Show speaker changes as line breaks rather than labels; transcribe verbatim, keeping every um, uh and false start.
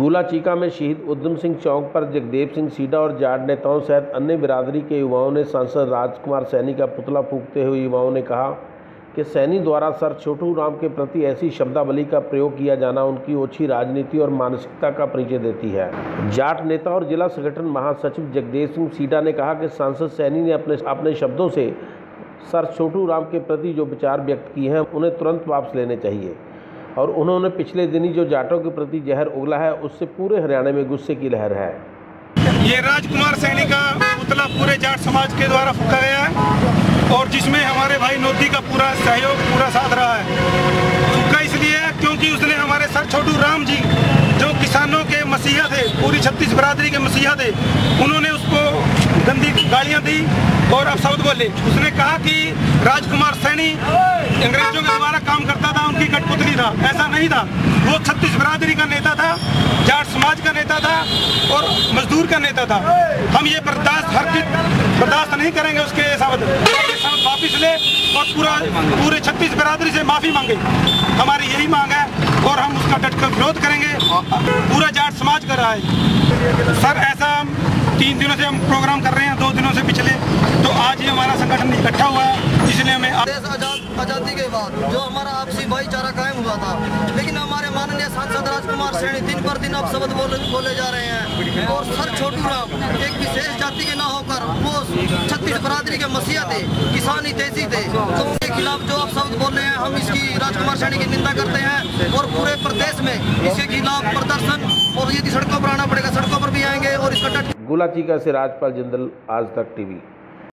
गुला चीका में शहीद उधम सिंह चौक पर जगदेव सिंह सीडा और जाट नेताओं सहित अन्य बिरादरी के युवाओं ने सांसद राजकुमार सैनी का पुतला फूंकते हुए युवाओं ने कहा कि सैनी द्वारा सर छोटू राम के प्रति ऐसी शब्दावली का प्रयोग किया जाना उनकी ओछी राजनीति और मानसिकता का परिचय देती है। जाट नेता और जिला संगठन महासचिव जगदेव सिंह सीडा ने कहा कि सांसद सैनी ने अपने अपने शब्दों से सर छोटू राम के प्रति जो विचार व्यक्त किए हैं उन्हें तुरंत वापस लेने चाहिए और उन्होंने पिछले दिनी जो जाटों के प्रति जहर उगला है उससे पूरे हरियाणा में गुस्से की लहर है।
ये राजकुमार सैनी का पुतला पूरे जाट समाज के द्वारा फूंका गया है और जिसमें हमारे भाई नोदी का पूरा सहयोग पूरा साथ रहा है। फूंका इसलिए है क्योंकि उसने हमारे सर छोटू राम जी जो किसानों के मसीहा थे, पूरी छत्तीस बिरादरी के मसीहा थे, उन्होंने उसको गंदी गालियां दी और अपशब्द बोले। उसने कहा कि राजकुमार सैनी अंग्रेजों के द्वारा काम करता था, उनकी कठपुतली था। ऐसा नहीं था, वो छत्तीस बिरादरी का नेता था, जाट समाज का नेता था और मजदूर का नेता था। हम ये बर्दाश्त हर बर्दाश्त नहीं करेंगे। उसके शब्द वापिस ले और पूरा पूरे छत्तीस बिरादरी से माफी मांगे। हमारी यही मांग है और हम उसका डटकर विरोध करेंगे। पूरा जाट समाज कर रहा है सर। ऐसा तीन दिनों से हम प्रोग्राम कर रहे हैं, दो दिनों से पिछले, तो आज ही हमारा संगठन इकट्ठा हुआ है। इसलिए हमें
देश आजाद आजादी के बाद जो हमारा आपसी भाईचारा कायम हुआ था, लेकिन हमारे माननीय सांसद राजकुमार सैनी दिन पर दिन अब शब्द बोले, बोले जा रहे हैं और सर छोटू राम एक विशेष जाति के ना होकर वो छत्तीस बिरादरी के मसीहा थे, किसानी देसी थे, तो उनके खिलाफ जो अब शब्द बोल रहे हैं हम इसकी राजकुमार सैनी की निंदा करते हैं और पूरे प्रदेश में इसके खिलाफ प्रदर्शन और यदि सड़कों पर आना पड़ेगा सड़कों पर भी आएंगे और इसका
गुला चीका से राजपाल जिंदल, आज तक टीवी।